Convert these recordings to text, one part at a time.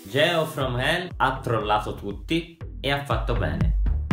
Geo from Hell ha trollato tutti e ha fatto bene.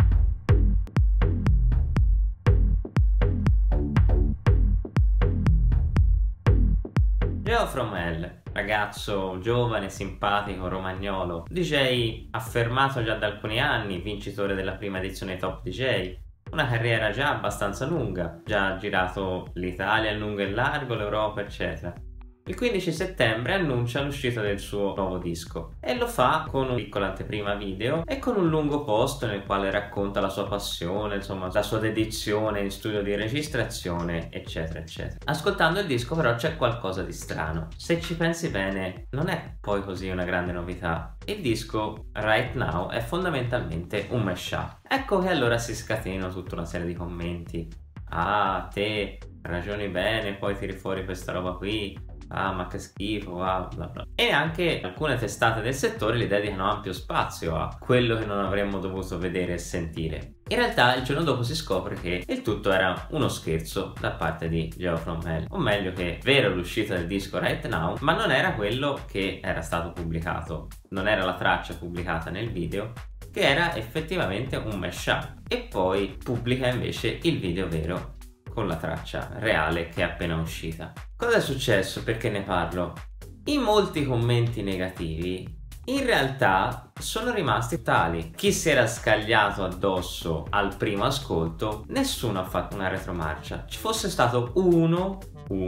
Geo from Hell, ragazzo giovane, simpatico, romagnolo, DJ affermato già da alcuni anni, vincitore della prima edizione Top DJ, una carriera già abbastanza lunga, già ha girato l'Italia in lungo e largo, l'Europa eccetera. Il 15 settembre annuncia l'uscita del suo nuovo disco e lo fa con un piccolo anteprima video e con un lungo post nel quale racconta la sua passione, insomma la sua dedizione in studio di registrazione eccetera eccetera. Ascoltando il disco però c'è qualcosa di strano, se ci pensi bene non è poi così una grande novità. Il disco Right Now è fondamentalmente un mashup. Ecco che allora si scatenano tutta una serie di commenti: ah, te ragioni bene, poi tiri fuori questa roba qui, ah ma che schifo, ah bla bla. E anche alcune testate del settore gli dedicano ampio spazio a quello che non avremmo dovuto vedere e sentire. In realtà il giorno dopo si scopre che il tutto era uno scherzo da parte di Geo from Hell, o meglio che è vero l'uscita del disco Right Now, ma non era quello che era stato pubblicato, non era la traccia pubblicata nel video, che era effettivamente un mashup, e poi pubblica invece il video vero con la traccia reale che è appena uscita. Cosa è successo? Perché ne parlo? I molti commenti negativi in realtà sono rimasti tali. Chi si era scagliato addosso al primo ascolto, nessuno ha fatto una retromarcia. Ci fosse stato uno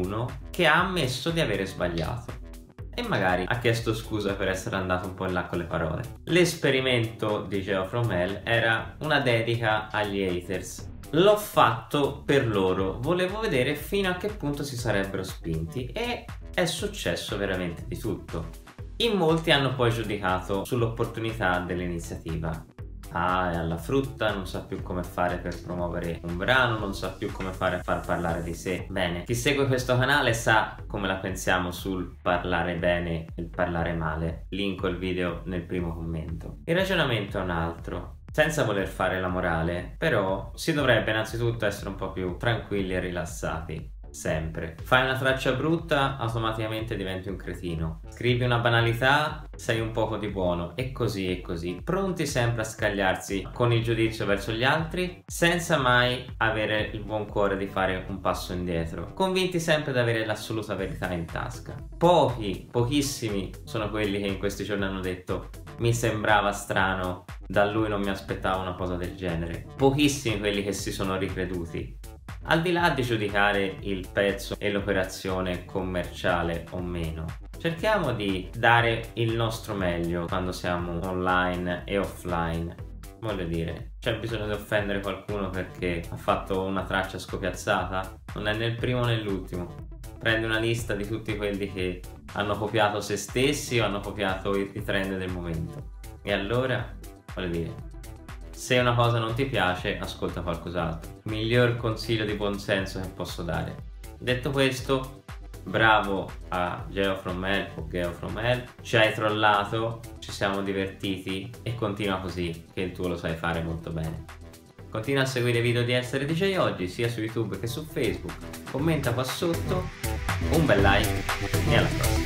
che ha ammesso di avere sbagliato e magari ha chiesto scusa per essere andato un po' in là con le parole. L'esperimento di Geo from Hell era una dedica agli haters. L'ho fatto per loro, volevo vedere fino a che punto si sarebbero spinti e è successo veramente di tutto. In molti hanno poi giudicato sull'opportunità dell'iniziativa. Ah, è alla frutta, non sa più come fare per promuovere un brano, non sa più come fare a far parlare di sé. Bene, chi segue questo canale sa come la pensiamo sul parlare bene e il parlare male. Linko il video nel primo commento. Il ragionamento è un altro. Senza voler fare la morale, però si dovrebbe innanzitutto essere un po' più tranquilli e rilassati. Sempre. Fai una traccia brutta, automaticamente diventi un cretino. Scrivi una banalità, sei un poco di buono, e così, pronti sempre a scagliarsi con il giudizio verso gli altri, senza mai avere il buon cuore di fare un passo indietro, convinti sempre di avere l'assoluta verità in tasca. Pochissimi sono quelli che in questi giorni hanno detto: mi sembrava strano, da lui non mi aspettavo una cosa del genere. Pochissimi quelli che si sono ricreduti. Al di là di giudicare il pezzo e l'operazione commerciale o meno, cerchiamo di dare il nostro meglio quando siamo online e offline. Voglio dire, c'è bisogno di offendere qualcuno perché ha fatto una traccia scopiazzata? Non è né il primo né l'ultimo. Prendi una lista di tutti quelli che hanno copiato se stessi o hanno copiato i trend del momento. E allora, voglio dire, se una cosa non ti piace, ascolta qualcos'altro. Miglior consiglio di buonsenso che posso dare. Detto questo, bravo a Geo from Hell o Geo from Hell, ci hai trollato, ci siamo divertiti e continua così, che il tuo lo sai fare molto bene. Continua a seguire i video di Essere DJ Oggi sia su YouTube che su Facebook, commenta qua sotto, un bel like e alla prossima.